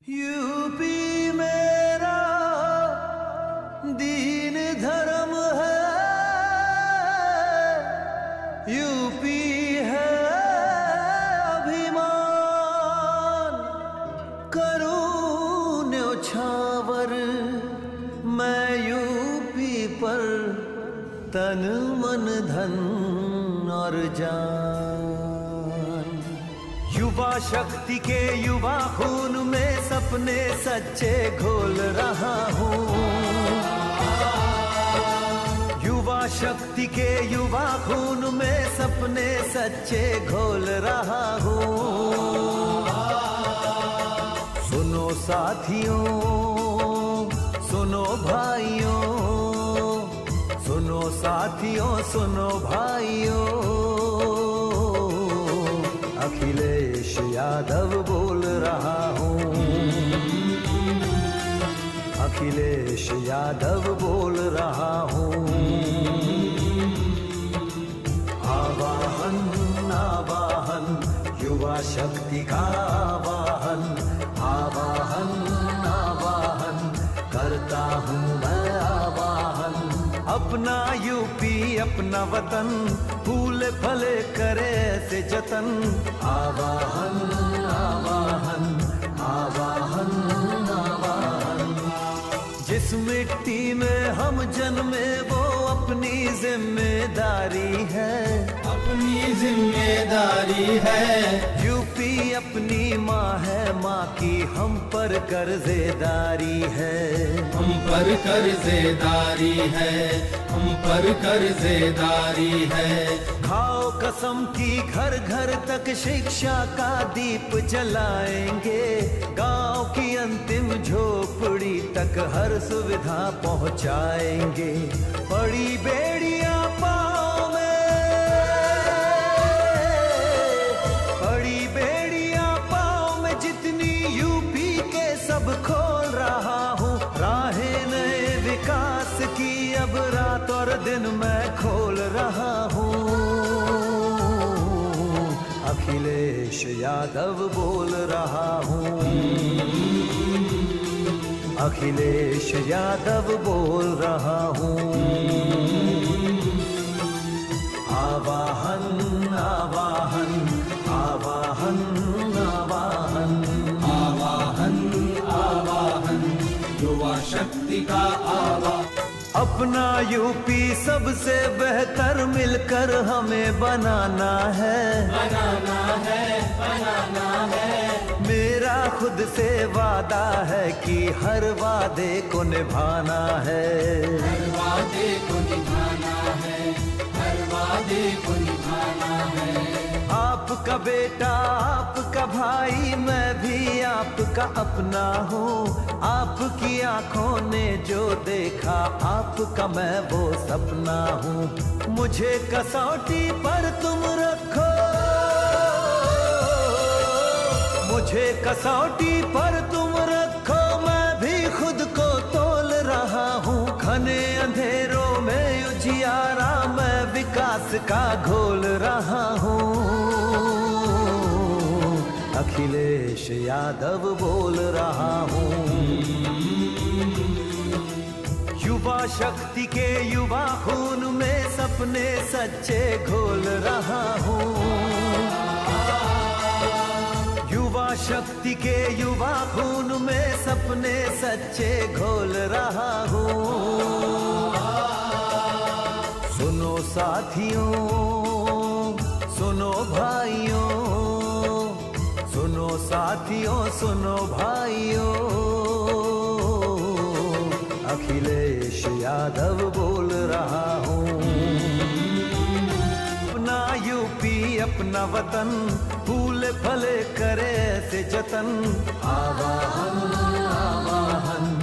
UP मेरा दीन धर्म है, यूपी है अभिमान। करूं न्योछावर मैं यूपी पर तन मन धन और जान। युवा शक्ति के युवा खून में सपने सच्चे घोल रहा हूँ। युवा शक्ति के युवा खून में सपने सच्चे घोल रहा हूँ। सुनो साथियों, सुनो भाइयों, सुनो साथियों, सुनो भाइयों, अखिलेश यादव बोल रहा हूँ। अखिलेश यादव बोल रहा हूँ। आवाहन आवाहन युवा शक्ति का आवाहन, आवाहन आवाहन करता हूँ मैं आवाहन। अपना यूपी अपना वतन फूले फले करे से जतन। आवाहन आवाहन आवाहन आवाहन। जिस मिट्टी में हम जन्मे वो अपनी जिम्मेदारी है, अपनी जिम्मेदारी है। यूपी अपनी माँ है, माँ की हम पर कर्जेदारी है। हम पर कर्जेदारी है, हम पर कर्जेदारी है। खाओ कसम की घर घर तक शिक्षा का दीप जलाएंगे। गांव की अंतिम झोपड़ी तक हर सुविधा पहुंचाएंगे। बड़ी बेड़ियां पाँव में, बड़ी बेड़ियां पाँव में जितनी यूपी के सब खोल रहा हूँ। राहें नए विकास की अब रात और दिन मैं खोल रहा हूँ। अखिलेश यादव बोल रहा हूँ। अखिलेश यादव बोल रहा हूँ। आवाहन आवाहन आवाहन आवाहन आवाहन आवाहन युवा शक्ति का आवाहन। अपना यूपी सबसे बेहतर मिलकर हमें बनाना है, बनाना है, बनाना है। मेरा खुद से वादा है कि हर वादे को निभाना है। हर वादे को निभाना है, हर वादे को निभाना है। आपका बेटा आपका भाई मैं भी आपका अपना हूँ। आपकी आंखों ने जो देखा आपका मैं वो सपना हूँ। मुझे कसौटी पर तुम रखो, मुझे कसौटी पर तुम रखो। मैं भी खुद को तोल रहा हूँ। घने अंधेरों में उजियारा मैं विकास का घोल रहा हूँ। अखिलेश यादव बोल रहा हूँ। युवा शक्ति के युवा खून में सपने सच्चे घोल रहा हूँ। युवा शक्ति के युवा खून में सपने सच्चे घोल रहा हूँ। सुनो साथियों, सुनो भाइयों, सुनो साथियों, सुनो भाइयों, अखिलेश यादव बोल रहा हूँ। अपना यूपी अपना वतन फूले फले करे से जतन। आवाहन आवाहन